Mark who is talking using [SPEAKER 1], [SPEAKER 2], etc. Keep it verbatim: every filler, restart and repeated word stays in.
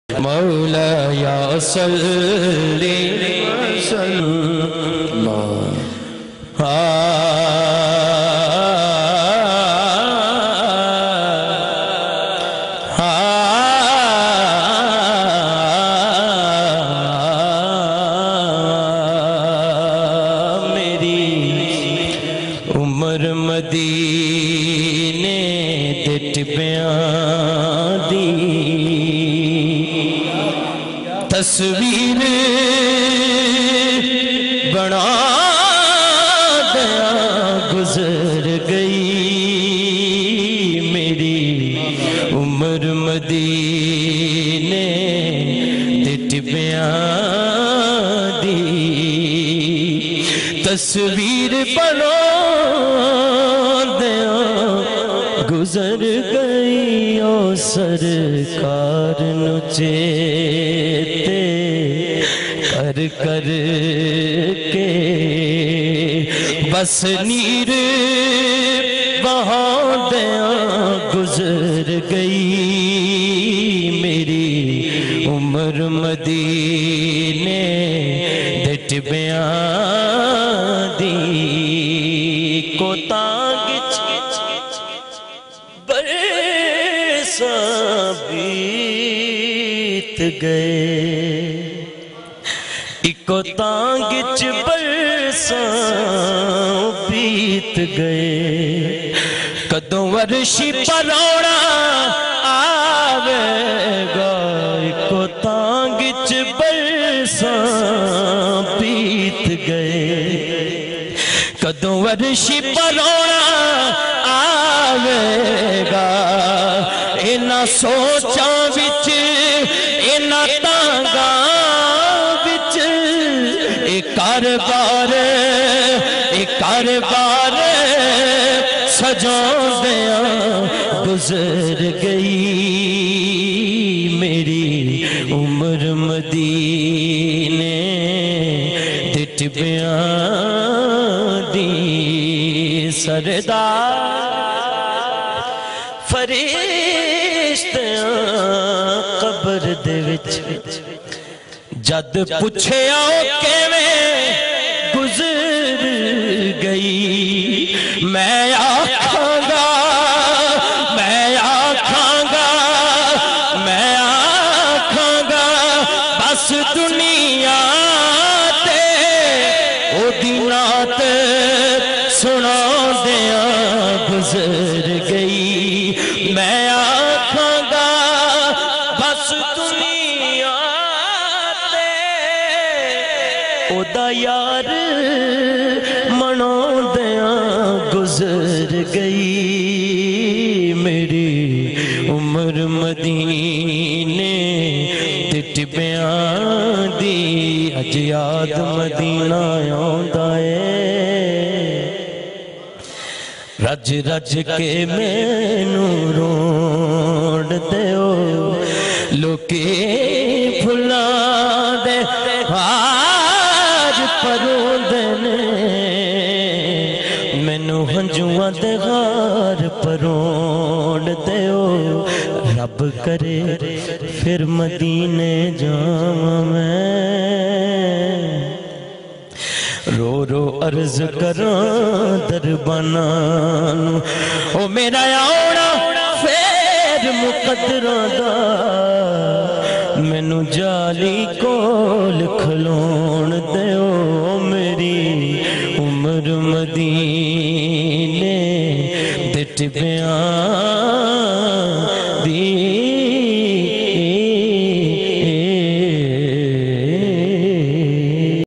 [SPEAKER 1] مولایا صلی وسلم مدینے دے ٹپیاں دی تصویر بنا دیا گزر گئی میری عمر مدینے دے ٹپیاں دی تصویر بنا گزر گئی او سرکار نو چیتے کر کر کے بس نیر بہا دیا گزر گئی میری عمر مدینے دے ٹپیاں دی کو تانگ بیت گئے اکو تانگچ برساں بیت گئے کدوں ورشی پروڑا آوے گا اکو تانگچ برساں بیت گئے کدوں ورشی پروڑا آوے گا اینا سوچاں وچ اینا تانگاں وچ ایک کاربار ایک کاربار سجاؤں دیا گزر گئی میری عمر مدینے دے ٹپیاں دی سردار فرشتیاں قبر دے وچ جد پوچھے آؤ کیویں گزر گئی میں آکھاں گا میں آکھاں گا میں آکھاں گا بس دنیا تے او دی نعت سنا دیا گزر گئی میں آکھاں گا بس دنیا تے او دا یار مناؤں دیا گزر گئی میری عمر مدینے تے ٹپیاں دی اج یاد مدینہ آوندا اے رج رج کے مینوں روڑ دیو لوکے پھلاں دے ہار پروندے نے مینوں ہنجواں دے غار پروڑ دیو رب کرے پھر مدینے جاواں میں رو رو عرض کراں درباناں او میرا آونا پھر مقدراں دا مینوں جالی کول کھلون دیو میری عمر مدینے دے ٹپیاں